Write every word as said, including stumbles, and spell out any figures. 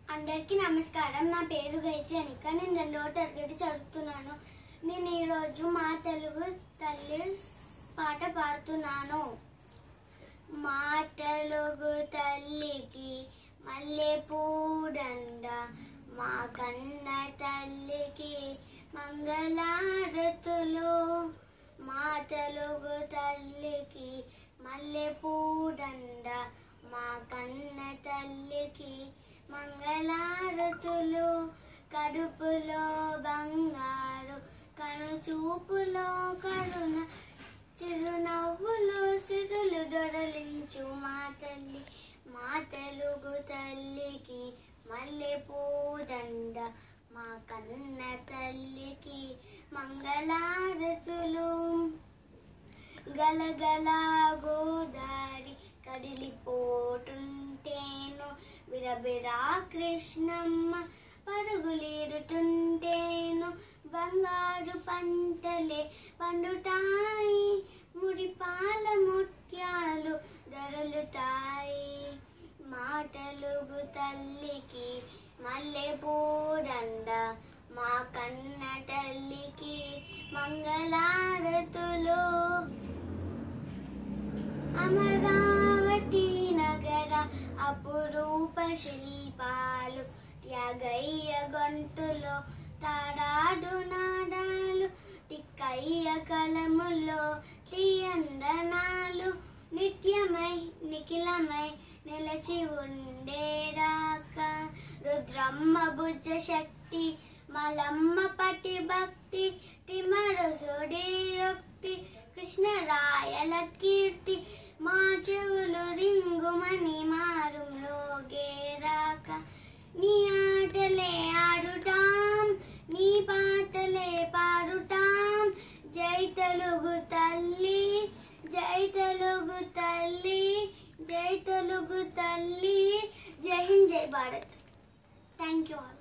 అందరికీ నమస్కారం. నా పేరు గాయత్రి అనిక. నేను రెండవ తరగతి చదువుతున్నాను. నేను ఈరోజు మా తెలుగు తల్లి పాట పాడుతున్నాను. మా తెలుగు తల్లికి మల్లె పూదండ, మా కన్న తల్లికి మంగళారతులు. మా తెలుగు తల్లికి మల్లె పూదండ, మా కన్న తల్లికి మంగళారతులు. కడుపులో బంగారు, కను చూపులో కరుణ, చిరునవ్వులో సిరులు దొరలించు మా తల్లి. మా తెలుగు తల్లికి మల్లె పూదండ, మా కన్న తల్లికి మంగళారతులు. గలగల గోదారి కడిలిపోతుంటేను, బిరబిరా కృష్ణమ్మ పరుగులీరుతుంటేను. బంగారు పంటలే పండుతాయి, ముడిపాల ముత్యాలు దొరలుతాయి. మా తెలుగు తల్లికి మల్లె పూదండ, మా కన్న తల్లికి మంగళారతులు. అమరావతి నగర అపురూప శిల్పాలు, త్యాగయ్య గొంతులో తాడాడు నాదాలు, తిక్కయ్య కలములో తీయందనాలు. నిత్యమై నిఖిలమై నిలచి ఉండేదాకా రుద్రమ్మ భుజ శక్తి, మలమ్మ పటి భక్తి, తిమరుసుడి యుక్తి, కృష్ణరాయల కీర్తి. మా చెవులు రింగుమని మారు మ్రోగేదాకా నీ ఆటలే ఆడుతాం, నీ పాటలే పాడుతాం. జై తెలుగు తల్లి, జై తెలుగు తల్లి, జై తెలుగు తల్లి. జై హింద్, జై భారత్. Thank you.